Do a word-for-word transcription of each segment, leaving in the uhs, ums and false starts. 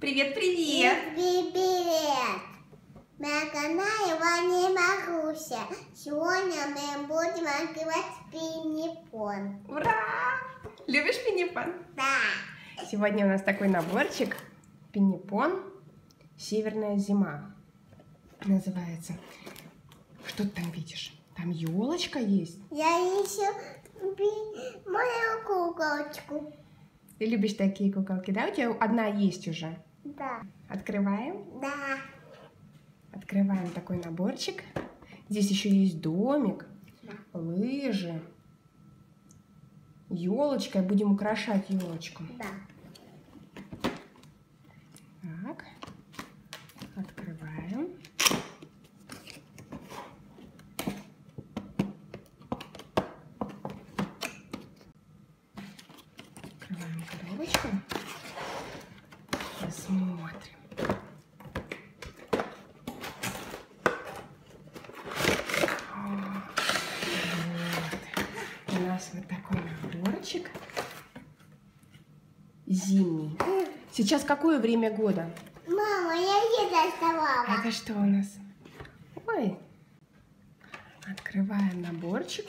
Привет, привет! Привет! На канале Ваня и Маруся. Сегодня мы будем открывать пинипон. Ура! Любишь пинипон? Да. Сегодня у нас такой наборчик. Пинипон «Северная зима» называется. Что ты там видишь? Там елочка есть. Я ищу мою куколочку. Ты любишь такие куколки, да? У тебя одна есть уже. Да. Открываем. Да. Открываем такой наборчик. Здесь еще есть домик, Да. лыжи, елочка. Будем украшать елочку. Да. Так. Открываем. Открываем коробочку. Посмотрим. Вот. У нас вот такой наборчик зимний. Сейчас какое время года? Мама, я еду оставала. Это что у нас? Ой. Открываем наборчик.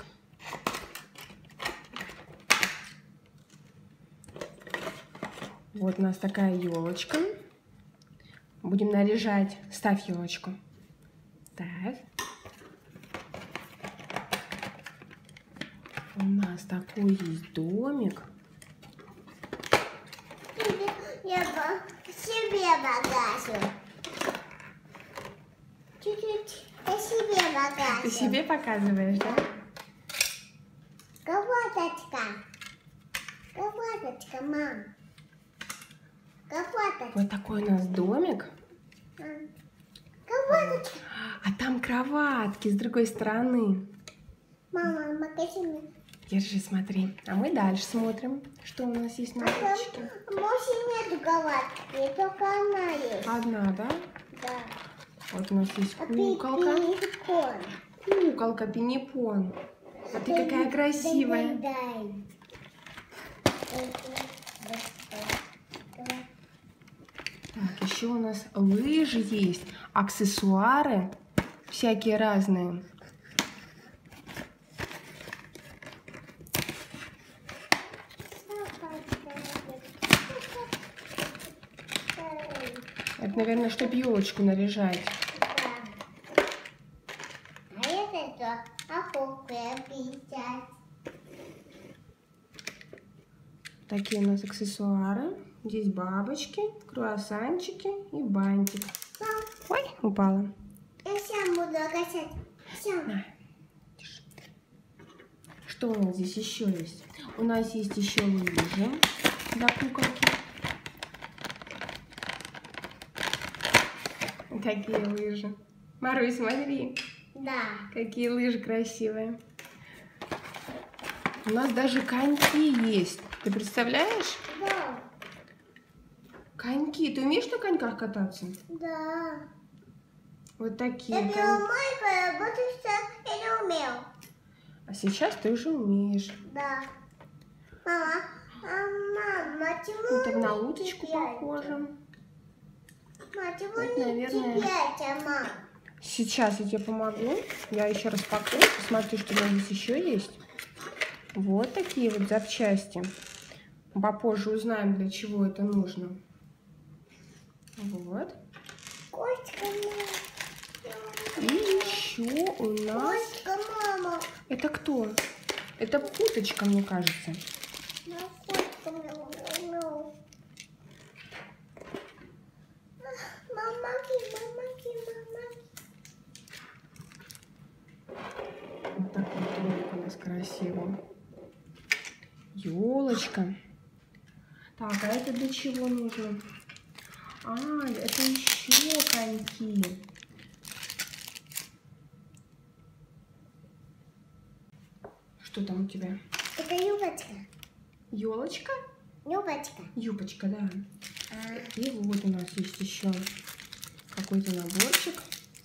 Вот у нас такая елочка. Будем наряжать. Ставь елочку. Так. У нас такой есть домик. Я по себе багажу. Чуть-чуть я себе багажу. Ты себе показываешь, да? Кроваточка. Кроваточка, мам. Кроваточка. Вот такой у нас домик. Кроваточка. А там кроватки с другой стороны. Мама, в магазине. Держи, смотри. А мы дальше смотрим, что у нас есть на наборчике. Больше нету кроватки, только она есть. Одна, да? Да. Вот у нас есть А куколка. пинипон. Куколка пинипон. Вот ты какая красивая. Дай. Так, еще у нас лыжи есть, аксессуары всякие разные. Это, наверное, чтобы елочку наряжать. А это что? А кукла писать. Такие у нас аксессуары. Здесь бабочки, круассанчики и бантик. Мам, Ой, упала. я сам буду качать. Сам. На. Держи. Что у нас здесь еще есть? У нас есть еще лыжи для куколки. Такие лыжи. Марусь, смотри, Да. какие лыжи красивые. У нас даже коньки есть. Ты представляешь? Да. Коньки. Ты умеешь на коньках кататься? Да. Вот такие. Я коньки. была маленькая, потому что я не умел. А сейчас ты уже умеешь. Да. Мама, а мама, чему Это на не уточку цепляется? похоже. Мама, чему Это, не наверное, цепляется, мам? Сейчас я тебе помогу. Я еще распакую. Посмотри, что у нас здесь еще есть. Вот такие вот запчасти. Попозже узнаем, для чего это нужно. Вот. Костика, мама. И еще у нас... Костика, мама. Это кто? Это уточка, мне кажется. Ну, костика, мама. Ну. Мамаки, мамаки, мамаки. Вот такой домик у нас красивый. Елочка. Так, а это для чего нужно? А, это еще коньки. Что там у тебя? Это юбочка. Елочка? Юбочка. Юбочка, да. А, И вот у нас есть еще какой-то наборчик.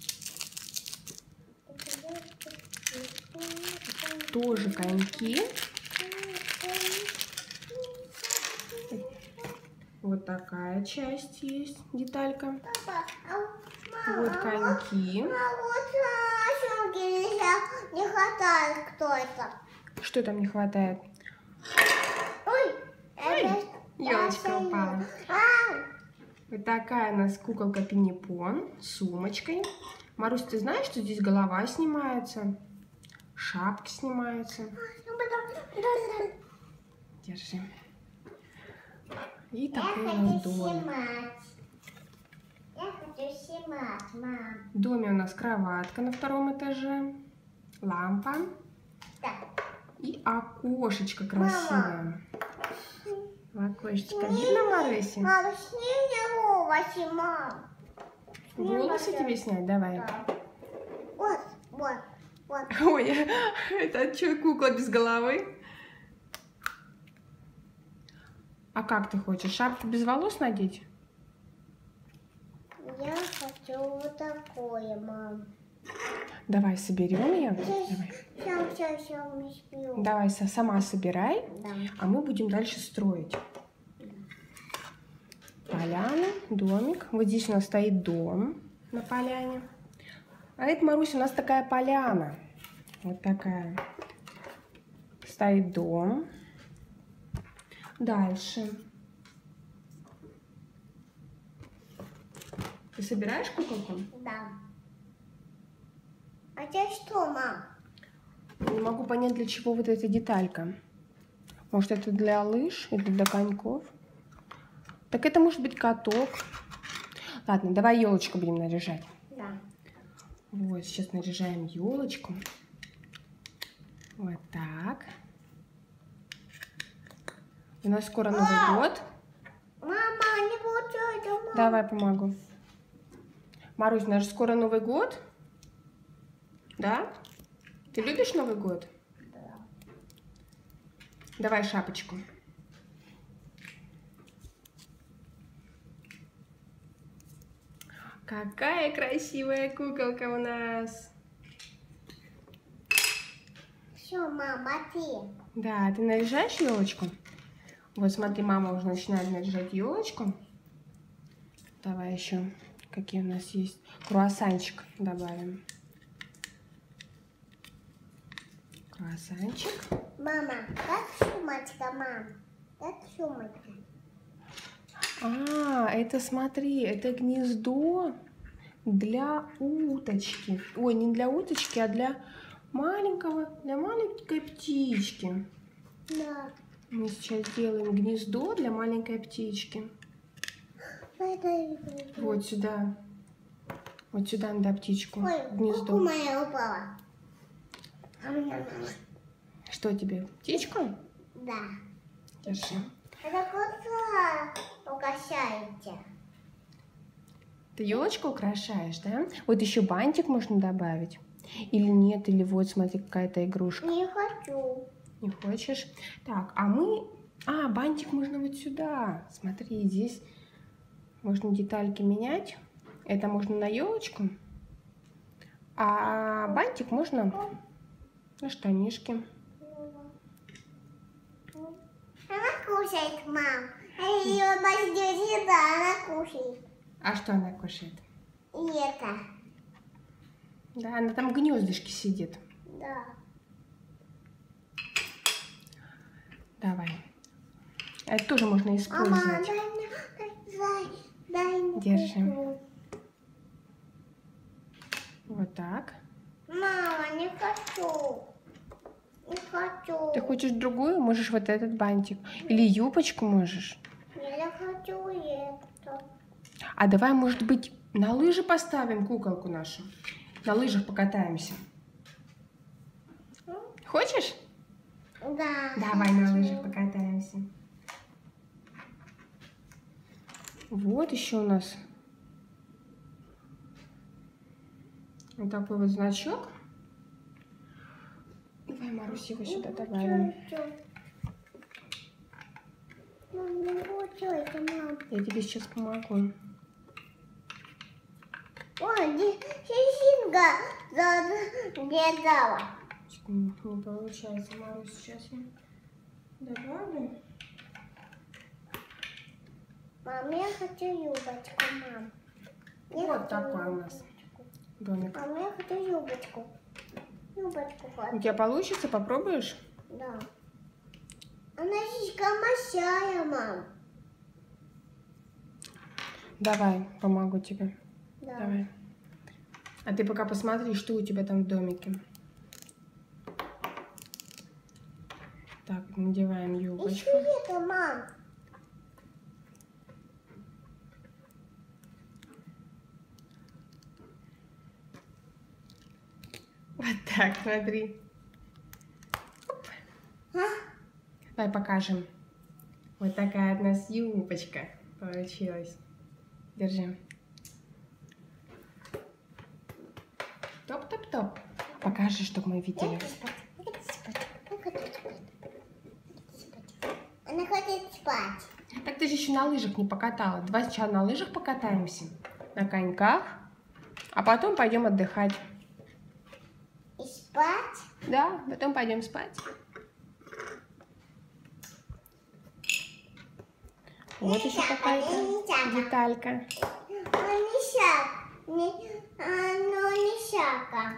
Тоже коньки. Вот такая часть есть, деталька. Папа, а, Вот мама, коньки. а вот а, сумки нельзя, не хватает кто-то. Что там не хватает? Ой, Ой, это елочка это- упала. А, Вот такая у нас куколка Пинни-Пон с сумочкой. Марусь, ты знаешь, что здесь голова снимается? Шапки снимаются. Держи. И я такой у хочу нас дом. снимать. Я хочу снимать, мам. В доме у нас кроватка на втором этаже, лампа Так. и окошечко красивое. В окошечко видно, Маруся? Мам, сними овощи, мам. Волосы тебе снять? Давай. Да. Вот, вот, вот. Ой, это что, кукла без головы? А как ты хочешь? Шапку без волос надеть? Я хочу вот такое, мам. Давай соберем ее. Давай, Сейчас, сейчас, сейчас не сплю. Давай са- сама собирай, Да. а мы будем дальше строить. Поляна, домик. Вот здесь у нас стоит дом на поляне. А это, Маруся, у нас такая поляна. Вот такая. Стоит дом. Дальше. Ты собираешь куколку? Да. А это что, мам? Не могу понять, для чего вот эта деталька. Может, это для лыж или для коньков? Так это может быть каток. Ладно, давай елочку будем наряжать. Да. Вот, сейчас наряжаем елочку. Вот так. У нас скоро Новый А! год. Мама, не получается, мама. Давай помогу. Марусь, у нас же скоро Новый год. Да? Ты любишь Новый год? Да. Давай шапочку. Какая красивая куколка у нас. Все, мама, ты. Да, ты наряжаешь елочку? Вот смотри, мама уже начинает наряжать елочку. Давай еще, какие у нас есть. Круассанчик добавим. Круассанчик. Мама, как сумочка, мам? Как сумочка? А, это смотри, это гнездо для уточки. Ой, не для уточки, а для маленького, для маленькой птички. Да. Мы сейчас делаем гнездо для маленькой птички. Это... Вот сюда. Вот сюда надо птичку. Ой, Гнездо. куку моя упала. А у меня... Что тебе? Птичку? Да. Держи. Это куда угощаете? Ты елочку украшаешь, да? Вот еще бантик можно добавить. Или нет, или вот, смотри, какая-то игрушка. Не хочу. Не хочешь? Так, а мы... А, бантик можно вот сюда. Смотри, здесь можно детальки менять. Это можно на елочку. А бантик можно на штанишки. Она кушает, мам. А ее возьмет еда, она кушает. А что она кушает? И это. Да, она там в гнездышке сидит. Да. Давай. Это тоже можно Мама, использовать. дай мне, дай, дай мне Держи. куклу. Вот так. Мама, не хочу. Не хочу. Ты хочешь другую? Можешь вот этот бантик. Или юбочку можешь. Я хочу это. А давай, может быть, на лыжи поставим куколку нашу? На лыжах покатаемся. Хочешь? Да. Давай на хочу. лыжах покатаемся. Вот еще у нас вот такой вот значок. Давай, Марусь, его сюда добавим. Мам, не хочу это, мам. Я тебе сейчас помогу. Ой, Синга не дала. Не получается, Марусь, сейчас я добавлю. Мам, я хочу юбочку, мам. Я Вот хочу такой у юбочку. нас домик. Мам, я хочу юбочку. Юбочку У хочу. тебя получится? Попробуешь? Да. Она слишком большая, мам. Давай, помогу тебе. Да. Давай. А ты пока посмотри, что у тебя там в домике. Так, надеваем юбочку. Еще это, мам. Вот так, смотри. А? Давай покажем. Вот такая у нас юбочка получилась. Держи. Топ-топ-топ. Покажи, чтобы мы видели. Я хочу спать. Я хочу спать. Я хочу спать. Спать. Она хочет спать. Так ты же еще на лыжах не покатала. Давай сначала на лыжах покатаемся. На коньках. А потом пойдем отдыхать. И спать? Да, потом пойдем спать. Вот еще какая-то деталька. Ну, не шаг. Не, а, ну, не шага.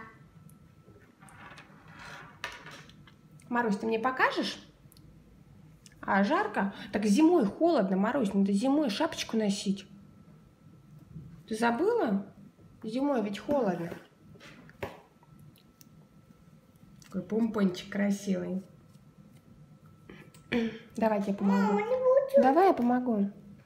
Марусь, ты мне покажешь? А, жарко? Так зимой холодно, Марусь, надо зимой шапочку носить. Ты забыла? Зимой ведь холодно. Такой помпончик красивый. Давай я тебе помогу. Мама, не буду. Давай я помогу.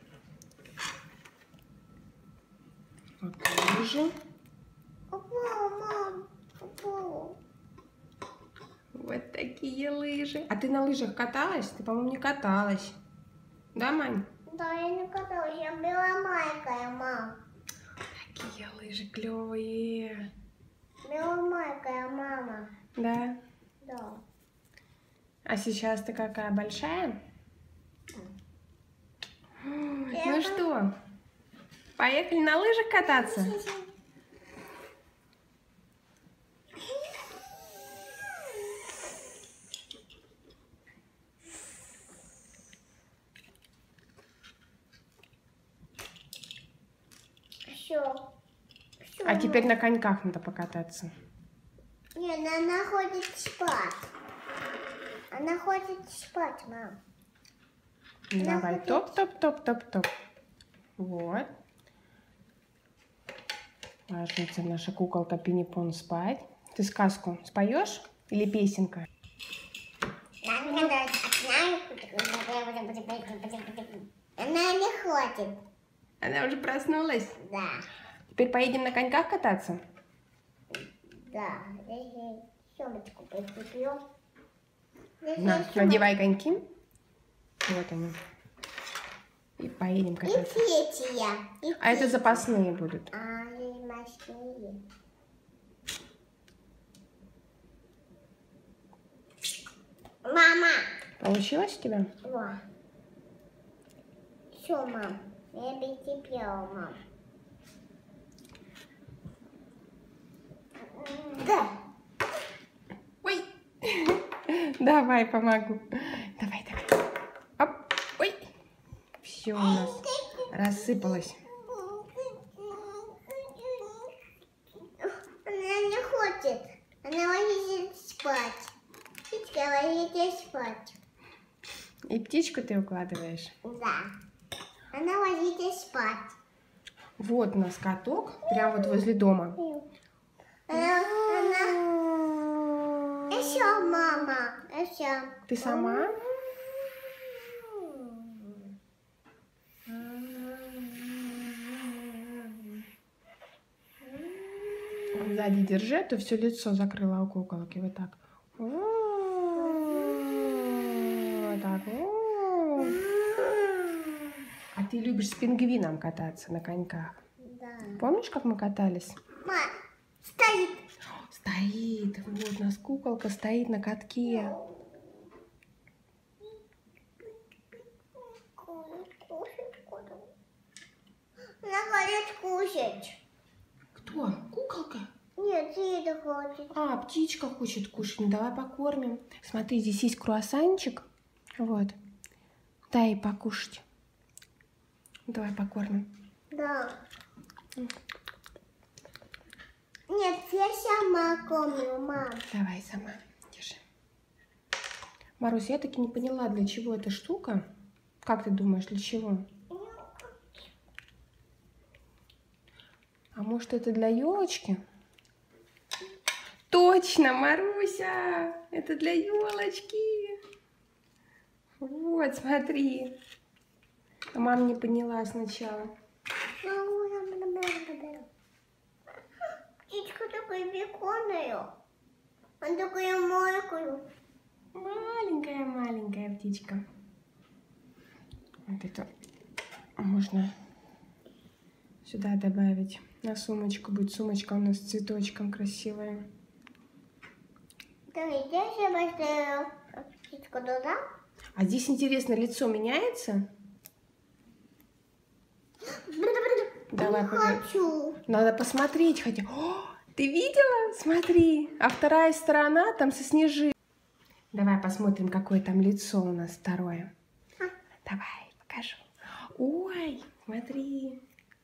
Вот лыжи. Упала, мам. Упала. Вот такие лыжи. А ты на лыжах каталась? Ты, по-моему, не каталась. Да, Мань? Да, я не каталась. Я беломайкая, мам. Такие лыжи клевые. Беломайкая, мама. Да. Да. А сейчас ты какая большая? Я Ну пон- что, поехали на лыжах кататься? Все. А теперь на коньках надо покататься. Нет, она хочет спать. Она хочет спать, мам. Давай, хочет- топ-топ-топ-топ-топ. Вот. Ложится наша куколка Пинни-Пон спать. Ты сказку споешь или песенка? Она не хочет. Она уже проснулась. Да, Теперь поедем на коньках кататься? да. Я сумочку прикреплю. На, надевай коньки. Вот они. И поедем И кататься. третья. И А это третья. запасные будут. А, и мощнее. Мама. Получилось у тебя? Во. Все, мам. Я прикрепила, мам. Да. Ой! Давай, помогу. Давай, давай. Оп! Ой! Все у нас рассыпалось. Она не хочет. Она ложится спать. Птичка ложится спать. И птичку ты укладываешь. Да. Она ложится спать. Вот у нас каток, прямо вот возле дома. Она, она... Еще, мама. Еще. Ты сама? Сзади держи, а то все лицо закрыла у куколки. Вот так. Вот так. А ты любишь с пингвином кататься на коньках? Да. Помнишь, как мы катались? Мама, стоит. Стоит. Вот у нас куколка стоит на катке. Она хочет кушать. Кто? Куколка? Нет, Зида хочет. А, птичка хочет кушать. Ну, давай покормим. Смотри, здесь есть круассанчик. Вот. Дай ей покушать. Давай покормим. Да. Нет, я сама кормлю, мам. Давай сама, держи. Марусь, я таки не поняла, для чего эта штука. Как ты думаешь, для чего? А может, это для елочки? Точно, Маруся! Это для елочки. Вот, смотри. А мама не поняла сначала. Птичка такая прикольная. Она такая маленькая. Маленькая-маленькая птичка. Вот это можно сюда добавить. На сумочку будет. Сумочка у нас с цветочком красивая. Да, здесь я поставила птичку туда. А здесь, интересно, лицо меняется? Давай, Не погоди. хочу. Надо посмотреть хотя. О, ты видела? Смотри. А вторая сторона там со снежинкой. Давай посмотрим, какое там лицо у нас второе. А. Давай, покажу. Ой, смотри.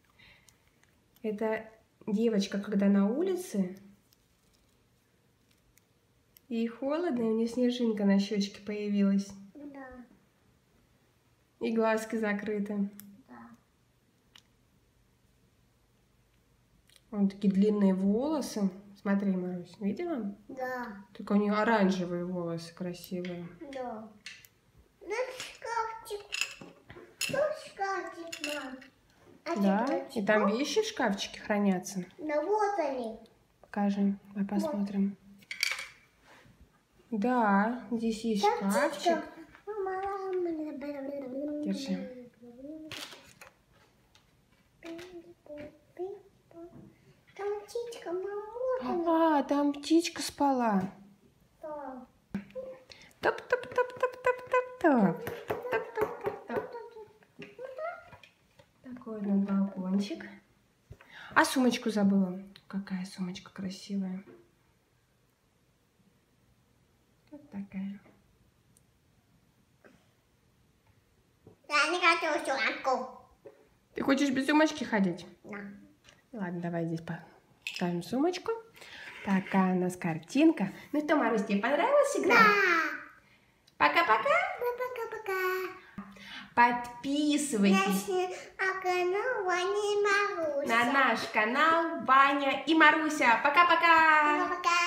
Это девочка, когда на улице. Ей холодно, и у нее снежинка на щечке появилась. Да. И глазки закрыты. Да. Вон такие длинные волосы. Смотри, Марусь, видела? Да. Только у нее оранжевые волосы красивые. Да. Да, шкафчик. Что шкафчик, мам? А Да, ты и там что? вещи в шкафчике хранятся. Да вот они. Покажи, давай посмотрим. Да, здесь есть Там шкафчик. птичка. Держи. Там птичка, мама. А, там птичка спала. Да. Топ-топ-топ-топ-топ-топ-топ. Топ-топ-топ-топ. Такой вот балкончик. А сумочку забыла. Какая сумочка красивая. Вот такая. Я не хочу сумку. Ты хочешь без сумочки ходить? Да. Ладно, давай здесь поставим сумочку. Такая у нас картинка. Ну что, Марусь, тебе понравилась игра? Да. Пока-пока. Пока-пока. Подписывайтесь На канал Ваня и Маруся. на наш канал Ваня и Маруся. Пока-пока. Пока-пока.